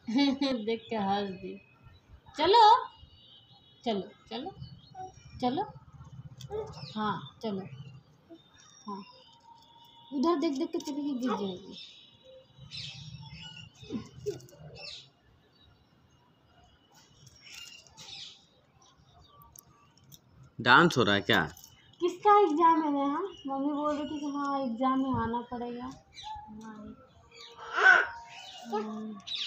देख के हंस दी। चलो चलो चलो चलो। हाँ चलो। हाँ उधर देख देख के चलेगी, गिर जाएगी। डांस हो रहा है क्या? किसका एग्जाम है नेहा? मम्मी बोल रही थी कि हाँ एग्जाम में आना पड़ेगा।